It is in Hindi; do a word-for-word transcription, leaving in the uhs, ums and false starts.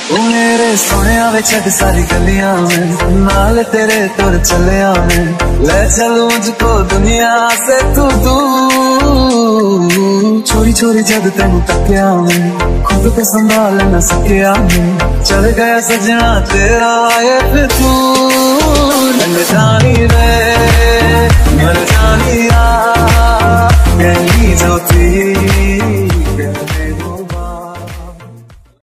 ओ मेरे सोने वे छड़ सारी गलियां में नाल तेरे तुर चलिया में ले चलूं मुझको दुनिया से तू दूर। छोरी छोरी जद तेन तकिया में खुद को संभाल न सकिया में चल गया सजना तेरा ये फितूर। जानी रे